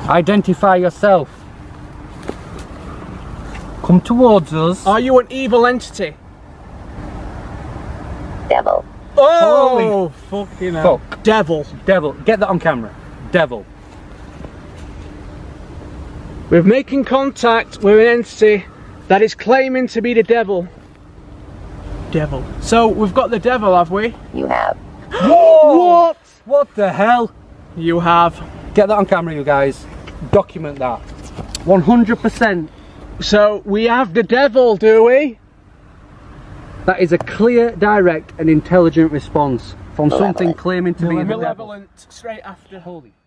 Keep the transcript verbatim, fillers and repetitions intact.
Identify yourself. Come towards us. Are you an evil entity? Devil. Oh, fucking hell. Fuck. Devil. Devil. Get that on camera. Devil. We're making contact with an entity that is claiming to be the devil. Devil. So we've got the devil, have we? You have. What? What the hell? You have. Get that on camera, you guys. Document that. one hundred percent. So we have the devil, do we? That is a clear, direct and intelligent response from Malevolent. something claiming to be the devil. Malevolent straight after. Holy